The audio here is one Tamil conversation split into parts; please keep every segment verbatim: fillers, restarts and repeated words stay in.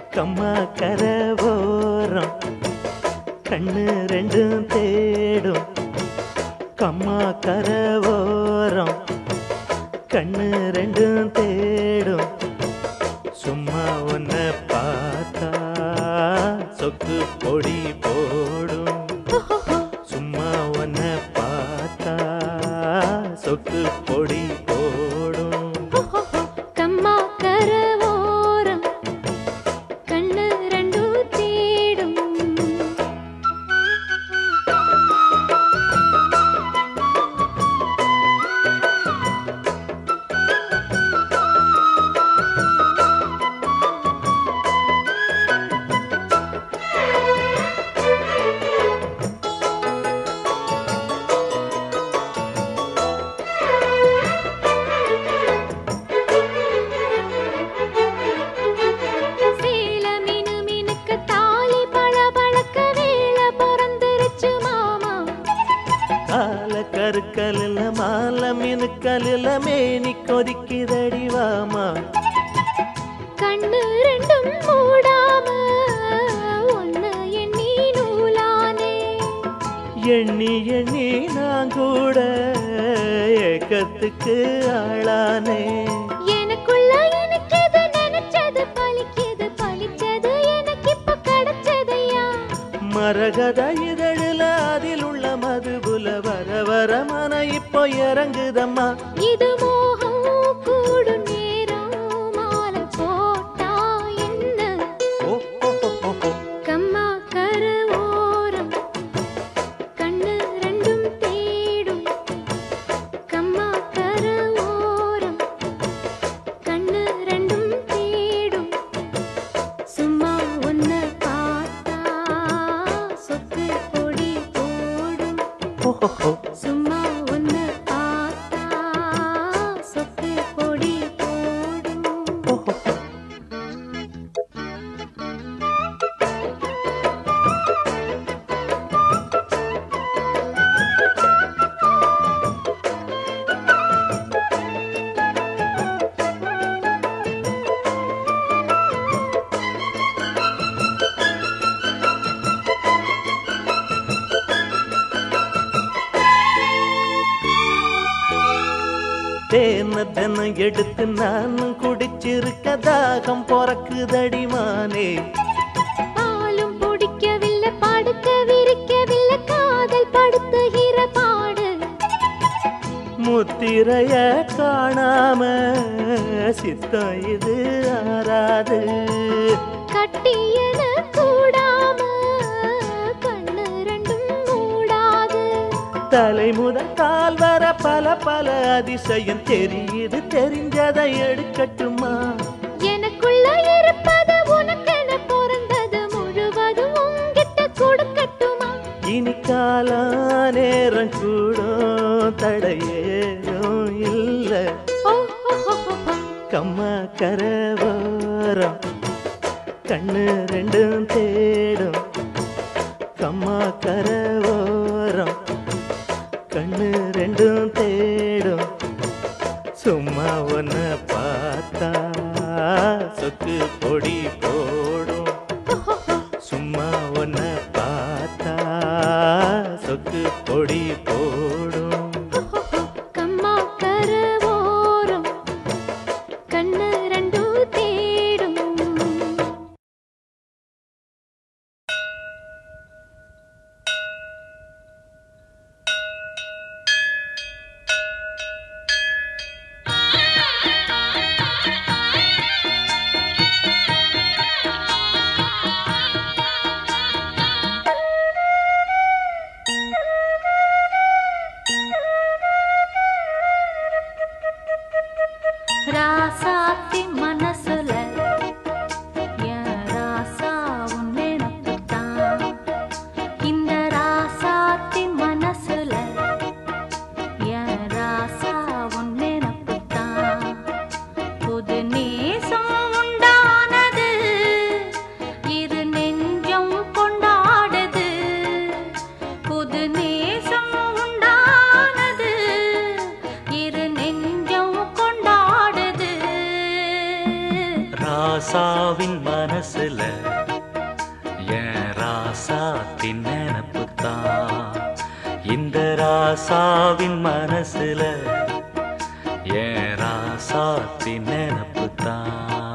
கம்மா கரவோரம் கண்ணு ரெண்டும் தேடும். கம்மா கரவோரம் கண்ணு ரெண்டும் தேடும். சும்மா ஒன்ன பார்த்தா சொக்கு பொடி போடும். சும்மா ஒன்ன பார்த்தா சொக்கு பொடி போடும். கம்மா கரவோரம் கண்ணு ரெண்டும் தேடும். கருக்கலில் மால மினுக்கலில் மேனி கொதிக்குதடி வாமா. கண்ணு ரெண்டும் மூடாம ஒன்னு எண்ணி நூலானே. எண்ணி எண்ணி நான் கூட ஏக்கத்துக்கு ஆளானே. எனக்குள்ள எனக்கு எது நினைச்சது பலிக்குது பலிச்சது எனக்கு இப்ப கிடைச்சதையா. மரகத இதழில் அதில் உள்ள மதுபுல வர வர மன இப்போ இறங்குதம்மா. இது மோகம் கூடும் நேரம் மாலை போட்டா என்ன. கம்மா கரவோரம் கண்ணு ரெண்டும் தேடும். கம்மா கரவோரம் கண்ணு ரெண்டும் தேடும். சும்மா ஒன்ன பார்த்தா சொக்கு பொடி போடும். சும்மா ஒன்னு பார்த்தா சொக்கு பொடி போடும். தேன தென எடுத்து நானும் குடிச்சிருக்க தாகம் பொறக்குதடி மானே. பாலும் பிடிக்கவில்லை படுக்க விரிக்கவில்லை காதல் படுத்துகிற பாடு. முத்திரைய காணாம சித்தம் இது ஆறாது. கட்டியன கூடாம கண்ணு ரெண்டும் மூடாது. தலை முதல் கால் வர பல பல அதிசயம் தெரியுது. தெரிஞ்சதை எடுக்கட்டுமா. எனக்குள்ள இருப்பது உனக்கென பிறந்தது முழுவதும் உங்கிட்ட கொடுக்கட்டுமா. இனி காலா நேரம் கூடும் தடையேதும் இல்ல. கம்மா கரவோரம் கண்ணு ரெண்டும் தேடும். கம்மா கரவோரம் கண்ணு ரெண்டும் தேடும். சும்மா ஒன்ன பார்த்தா சொக்கு பொடி போடும். சும்மா ஒன்ன பார்த்தா சொக்கு பொடி போடும். கம்மா கரவோரம் கண்ணு ரெண்டும் தேடும். ராசாவின் மனசுல என் ராசாத்தின் நினப்புத்தான். இந்த ராசாவின் மனசுல என் ராசாத்தின் நினப்புத்தான்.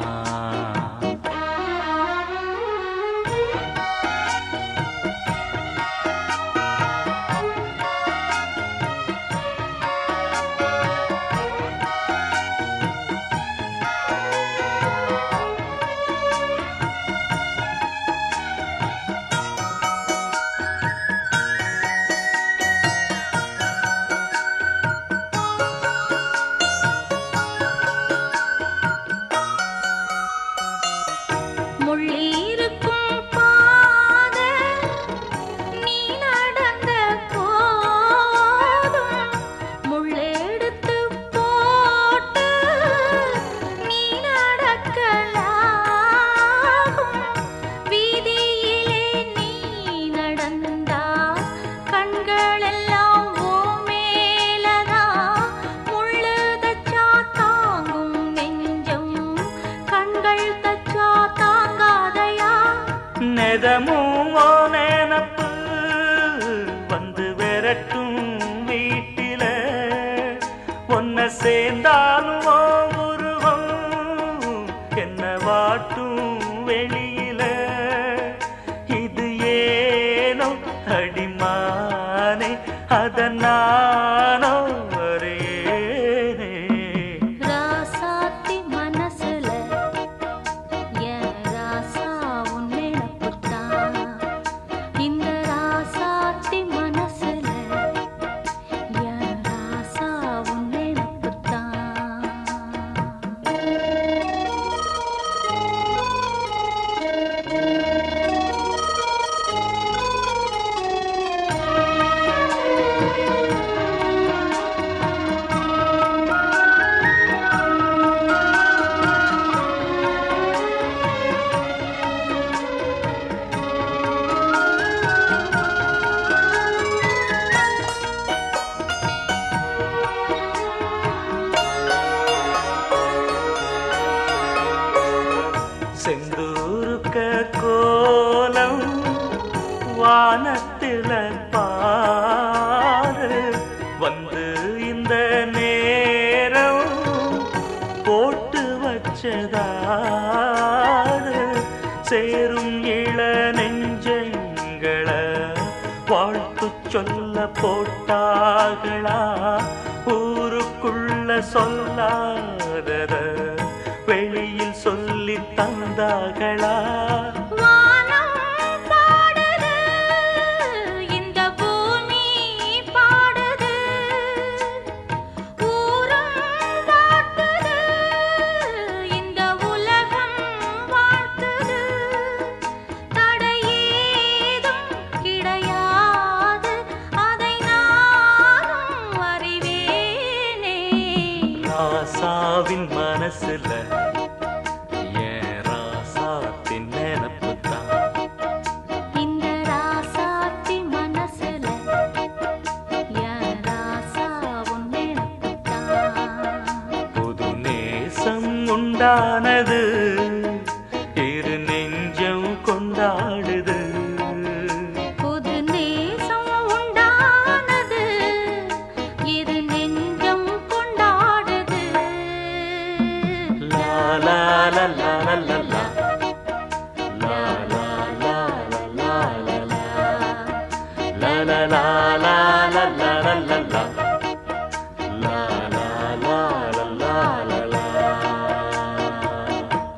நெதமும் ஓ நினப்பு வந்து விரட்டும் வீட்டில, ஒன்ன சேர்ந்தாலும் ஓ உருவம் என்ன வாட்டும் வெளியில. இது ஏனோ அடிமானே அதனானோ வரேனே. ராசாத்தி மனசுல என் ராசா உன் நினப்புத்தான். இந்த ராசாத்தி மனசுல என் ராசா உன் நினப்புத்தான். செந்தூருக்க கோலம் வானத்தில பாரு, வந்து இந்த நேரம் போட்டு வச்சதாரு. சேரும் இள நெஞ்சங்களை வாழ்த்து சொல்ல போட்டாகளா, ஊருக்குள்ள சொல்லாதத வெளியில் சொல்லி தந்தாகளா. வானம் பாடுது, இந்த பூமி பாடுது, ஊரும் வாழ்த்துது, இந்த உலகம் வாழ்த்துது. தடையேதும் கிடையாது, அதை நானும் அறிவேனே. ராசாவின் மனசுல என் ராசாத்தின் நினப்புத்தான். இந்த ராசாத்தி மனசுல என் ராசா உன் நினப்புத்தான். புது நேசம் உண்டானது, இரு நெஞ்சம் கொண்டாடுது. புது நேசம் உண்டானது, இரு நெஞ்சம் கொண்டாடுது. லா லா லா லா லா லா லா. லா லா லா லா லா லா லா. லா லா லா லா லா லா லா லா லா. லா லா லா லா லா லா லா.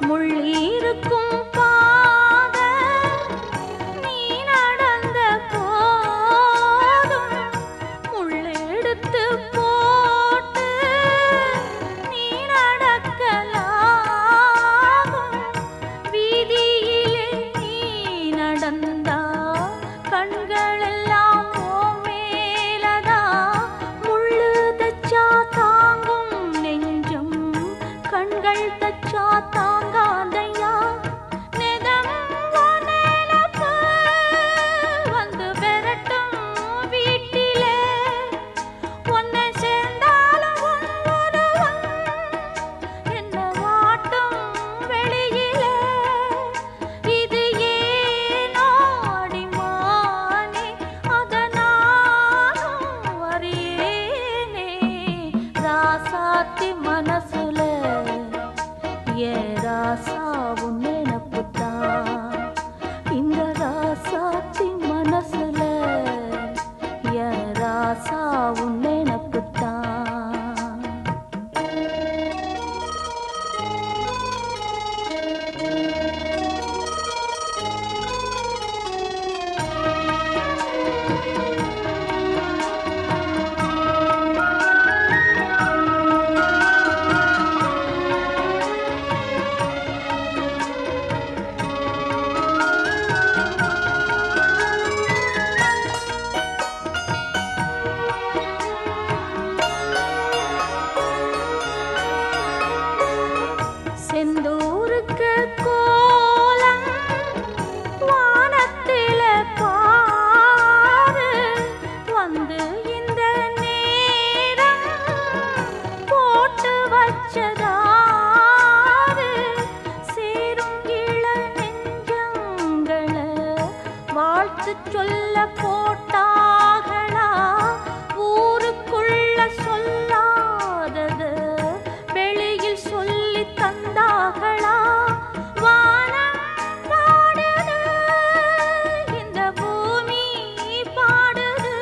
முள்ளிருக்கும் பாதை நீ நடந்த போதும் முள்ளெடுத்து போட்டு நீ நடக்கலாகும். வீதியிலே நீ நடந்தா கண்களெல்லாம் ஓ மேலதா. முள்ளு தச்சா தாங்கும் நெஞ்சம் கண்கள் தச்சா தாங்காதையா. நெதம் நிலப்பு வந்து விரட்டும் வீட்டிலே உன்னை சேர்ந்தாலும் உன் உருவம் என்ன வாட்டும் வெளியிலே. இது ஏனோ அடிமானே அத நானும் அறியேனே. ராசாத்தி மனசுல ஏ ராசாவும் நினப்புத்தான். இந்த ராசாத்தி மனசுல ஏ ராசாவும் நினப்புத்தான். செந்தூருக்கு கோலம் வானத்தில பாரு வந்து இந்த நேரம் போட்டு வச்சதாரு. சேரும் இள நெஞ்சங்கள வாழ்த்து சொல்ல போட்டாகளா. ஊருக்குள்ள சொல்லாதது வெளியில் சொல்லி தந்தாகளா. வானம் பாடுது இந்த பூமி பாடுது.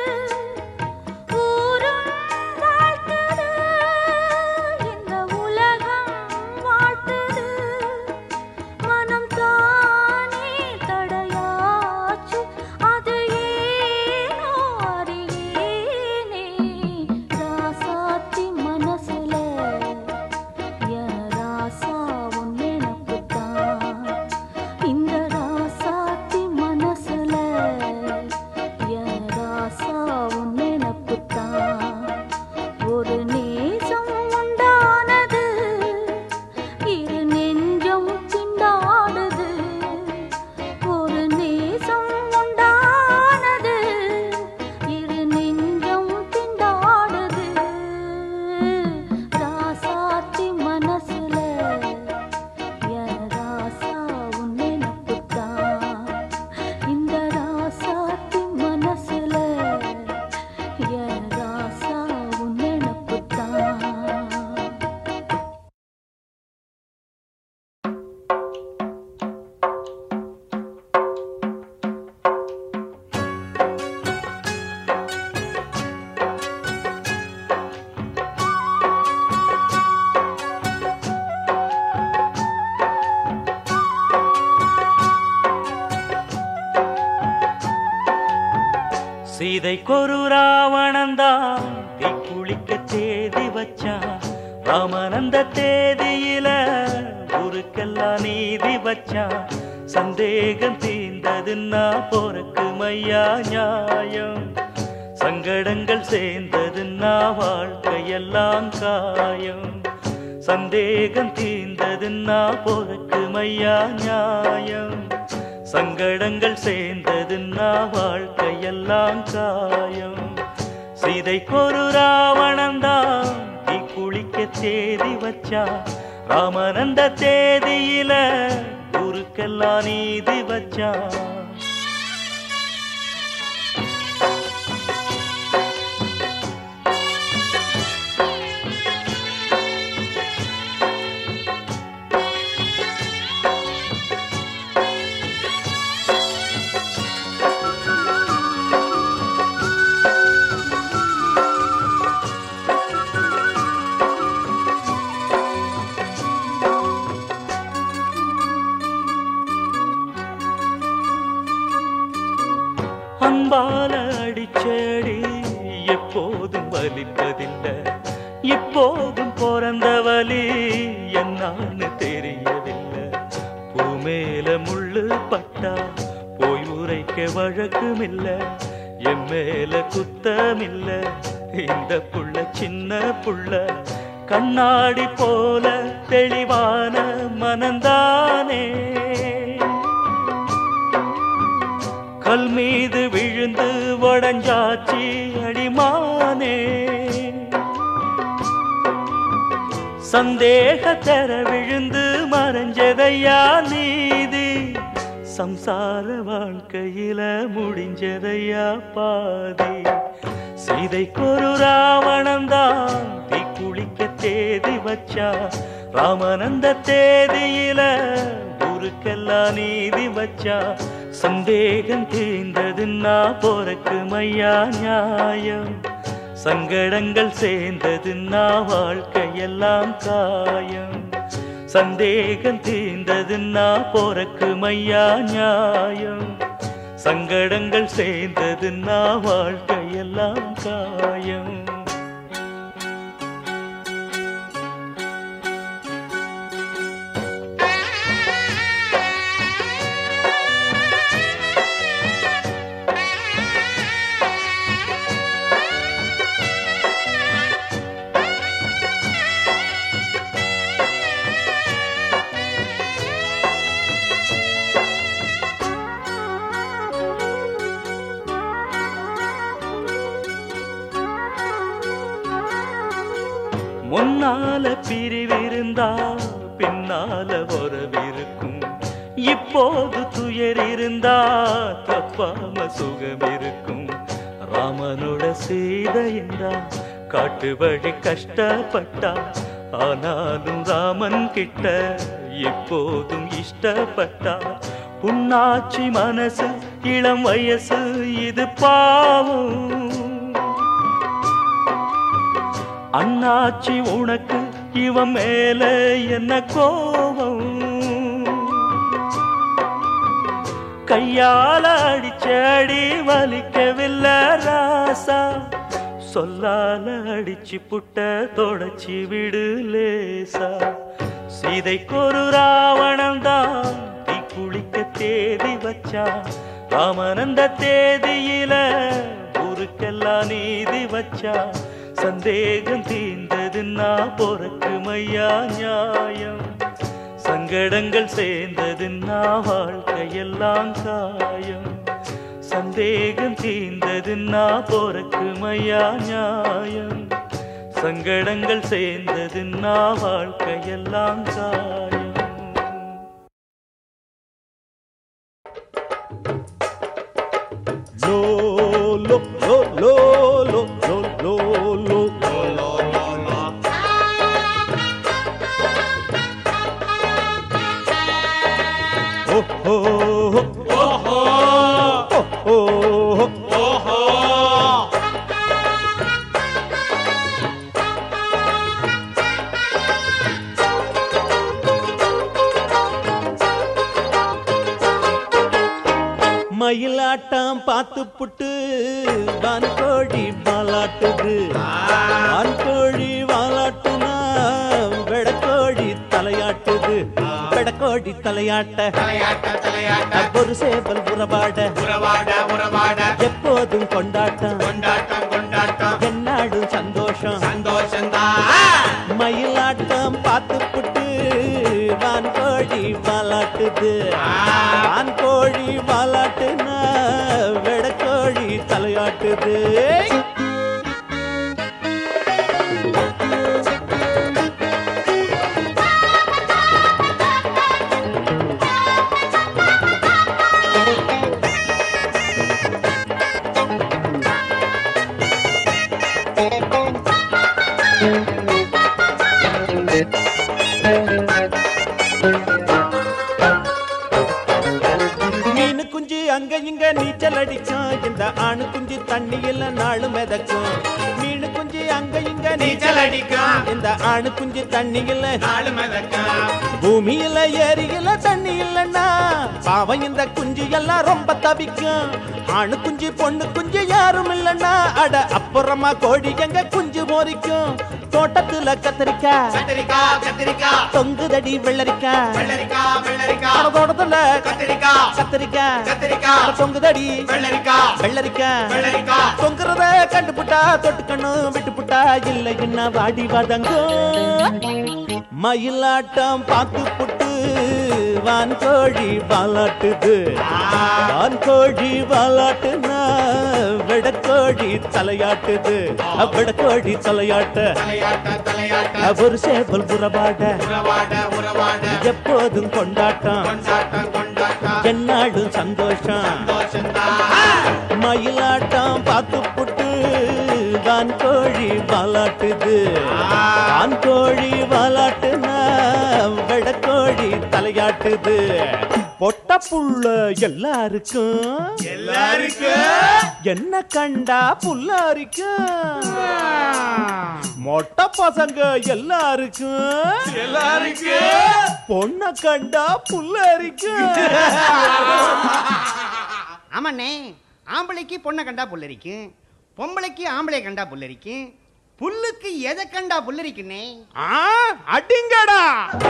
ஊரும் வாழ்த்துது இந்த உலகம் வாழ்த்துது. மனம் தானே தடையாச்சு அது ஏனோ அறியேனே. ராசாத்தி மனசுல ஏ ராசாவும் நினப்புத்தான். இந்த ராசாத்தி மனசுல ஏ ராசாவும் நினப்புத்தான். ஒரு நேசம் உண்டானது இரு நெஞ்சம் திண்டாடுது. ஒரு நேசம் உண்டானது இரு நெஞ்சம் திண்டாடுது. ராசாத்தி மனசுல ஏ ராசாவும் நினப்புத்தான். இந்த ராசாத்தி மனசுல ஏ ராசாவும் நினப்புத்தான். சீதைக்கொரு ராவணந்தான் தீ குளிக்க தேதி வச்சான். ராமனந்த தேதியில ஊருக்கெல்லாம் நீதி வச்சான். சந்தேகம் தீர்ந்ததுன்னா போறக்கு மையா நியாயம். சங்கடங்கள் சேர்ந்ததுன்னா வாழ்க்கையெல்லாம் காயம். சந்தேகம் தீர்ந்ததுன்னா போறக்கு மையா நியாயம். சங்கடங்கள் சேர்ந்ததுன்னா வாழ்க்கையெல்லாம் காயம். சீதைக்கொரு ராவணந்தான் தீ குளிக்க தேதி வச்சா. ராமனந்த தேதியில ஊருக்கெல்லாம் நீதி வச்சா. அம்பால அடிச்சடி எப்போதும் வலிப்பதில்லை, இப்போதும் பிறந்த வலி என்னான்னு தெரியவில்லை. பூமேல முள்ளு பட்டா போய் உரைக்க வழக்குமில்ல, என் மேல குத்தமில்ல. இந்த புள்ள சின்ன புள்ள கண்ணாடி போல தெளிவான மனந்தானே. கல் மீது விழுந்து உடைஞ்சாச்சி அடிமானே. சந்தேக தர விழுந்து மறைஞ்சதையா நீதி, சம்சார வாழ்க்கையில முடிஞ்சதையா பாதி. சீதைக்கொரு ராவணந்தான் தீ குளிக்க தேதி வச்சா, ராமனந்த தேதியில ஊருக்கெல்லாம் நீதி வச்சா. சந்தேகம் தீர்ந்ததுன்னா போறக்கு மையா நியாயம், சங்கடங்கள் சேர்ந்ததுன்னா வாழ்க்கையெல்லாம் காயம். சந்தேகம் தீர்ந்ததுன்னா போறக்கு மையா நியாயம், சங்கடங்கள் சேர்ந்ததுன்னா வாழ்க்கையெல்லாம் காயம். முன்னால பிரிவிருந்தா பின்னால உறவிருக்கும், இப்போது துயர் இருந்தா தப்பாம சுகம் இருக்கும். ராமனோட சீதையின்றா காட்டு வழி கஷ்டப்பட்டா, ஆனாலும் ராமன் கிட்ட இப்போதும் இஷ்டப்பட்டா. புண்ணாச்சி மனசு இளம் வயசு இது பாவம், அண்ணாச்சி உனக்கு இவன் மேல என்ன கோபம். கையால அடிச்சடி வலிக்கவில்லை ராசா, சொல்லால அடிச்சு புட்ட தொடச்சி விடு லேசா. சீதைக்கொரு ராவணந்தான் தீ குளிக்க தேதி வச்சா, ராமனந்த தேதியில ஊருக்கெல்லாம் நீதி வச்சா. சந்தேகம் தீர்ந்ததுன்னா போறக்கு மையா நியாயம், சங்கடங்கள் சேர்ந்ததுன்னா வாழ்க்கையெல்லாம் காயம். சந்தேகம் தீர்ந்ததுன்னா போறக்கு மையா நியாயம், சங்கடங்கள் சேர்ந்ததுன்னா வாழ்க்கையெல்லாம் காயம். லோ லோ லோ லோ லோ லோ லோ லோ லோ லோ. ஓஹோ ஓஹோ ஓஹோ ஓஹோ. மயிலாட்டம் பார்த்து புட்டு வான்கோழி வாலாட்டுது, வான்கோழி வாலாட்டுனா வெடக்கோழி தலையாட்டுது. வெடக்கோழி தலையாட்ட ஒரு சேவல் உறவாட எப்போதும் கொண்டாட்டம் என்னாடும் சந்தோஷம் சந்தோஷம்தான். மயிலாட்டம் பார்த்து புட்டு வான்கோழி வாலாட்டுது, வான்கோழி வாலாட்டுனா வெடக்கோழி தலையாட்டுது. மீனு குஞ்சு அங்க இங்க நீச்சல் அடிக்கும், இந்த ஆணு குஞ்சு தண்ணியில நாளும் மிதக்கும். மீனு குஞ்சு அங்க இங்க நீச்சல் நீச்சல் அடிக்கும் இந்த ஆணு குஞ்சு தண்ணி இல்ல நாலு மிதக்கும் பூமியில ஏரியில தண்ணி இல்லன்னா பாவம் இந்த குஞ்சு எல்லாம் ரொம்ப தவிக்கும். ஆணு குஞ்சு பொண்ணு குஞ்சு யாரும் இல்லன்னா அட அப்புறமா கோழி எங்க குஞ்சு மோரிக்கும். தோட்டத்துல கத்திரிக்காய் கத்திரிக்காய் கத்திரிக்காய் தொங்குதடி வெள்ளரிக்காய் வெள்ளரிக்காய் வெள்ளரிக்காய் தோட்டத்துல கத்திரிக்காய் கத்திரிக்காய் கத்திரிக்காய் தொங்குதடி வெள்ளரிக்காய் வெள்ளரிக்காய் வெள்ளரிக்காய் தொங்குறத கண்டுபுட்டா தொட்டுக்கணும் விட்டுப்புட்டா இல்லை என்ன வாடி வதங்கும். மயிலாட்டம் பார்த்து புட்டு வான் கோழி வாலாட்டுது. வான் கோழி வாலாட்டுனா விடக்கோழி தலையாட்டுது. விடக்கோழி தலையாட்ட தலையாட்ட தலையாட்ட ஒரு சேவல் உறவாட உறவாட உறவாட எப்போதும் கொண்டாட்டம் கொண்டாட்டம் கொண்டாட்டம் என்னாலும் சந்தோஷம். சந்தோஷம்தான் மயிலாட்டம் பார்த்து புட்டு வான் கோழி வாலாட்டுது. வான் கோழி வாலாட்டுனா விடக்கோழி தலையாட்டுது. பொட்ட புள்ள எல்லாருக்கும் எல்லாருக்கும் என்ன கண்டா புல்லாரிக்கும். மொட்டை பசங்க எல்லாருக்கும் எல்லாருக்கும் பொண்ண கண்டா புல்லாரிக்கும். ஆமாண்ணே, ஆம்பளைக்கு பொண்ணை கண்டா புல்லரிக்கும், பொம்பளைக்கு ஆம்பளை கண்டா புல்லரிக்கும், புல்லுக்கு எதை கண்டா புல்லரிக்குண்ணே? ஆ, அடிங்கடா.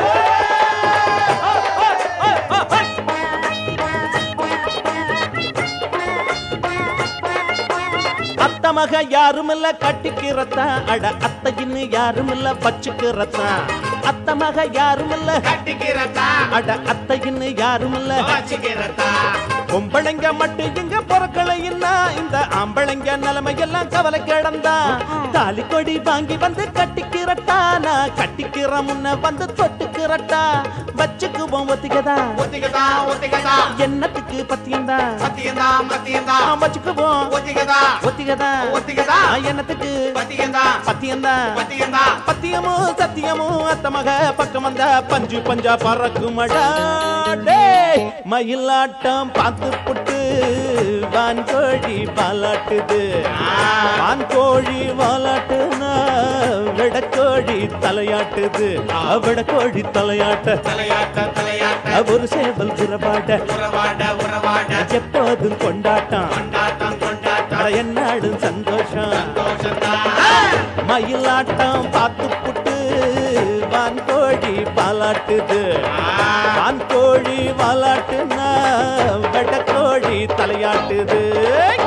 அத்த மக யாரும் இல்ல கட்டிக்கிறதா அட அத்தையின்னு யாரும் இல்ல பச்சுக்கிறதா. அத்த மக யாரும் இல்ல கட்டிக்கிறதா அட அத்தையின்னு யாரும் இல்ல வச்சுக்கிறதா பொம்பளைங்க மட்டும் இங்க பொறக்கலைன்னா இந்த ஆம்பளைங்க நிலைமையெல்லாம் கவலை கிடந்தா. தாலி கொடி வாங்கி வந்து கட்டிக்கிறட்டா நான் கட்டிக்கிற முன்ன வந்து தொட்டுக்கிறட்டா. வச்சுக்குவோம் ஒத்திக்கதா ஒத்திக்கதா ஒத்திக்கதா என்னத்துக்கு பத்தியந்தா சத்தியந்தா மத்தியந்தா வச்சுக்குவோம் ஒத்திக்கதா ஒத்திக்கதா ஒத்திக்கதா என்னத்துக்கு பத்தியந்தா பத்தியந்தா பத்தியந்தா பத்தியமும் சத்தியமும் அத்த மக பக்கம் வந்தா பஞ்சு பஞ்சா பறக்குமடா. டேய் மயிலாட்டம் பார்த்து புட்டு வான் கோழி வாலாட்டுது. வான் கோழி வாலாட்டுனா விடக்கோழி தலையாட்டுது. விடக்கோழி தலையாட்ட தலையாட்ட தலையாட்ட ஒரு சேவல் உறவாட உறவாட உறவாட எப்போதும் கொண்டாட்டம் கொண்டாட்டம் கொண்டாட்டம் அட என்னாடும் சந்தோஷம். சந்தோஷம்தான் மயிலாட்டம் பார்த்து புட்டு வான் கோழி பாலாட்டுது. வான் கோழி வாலாட்டுனா வெட்ட கோழி தலையாட்டுது.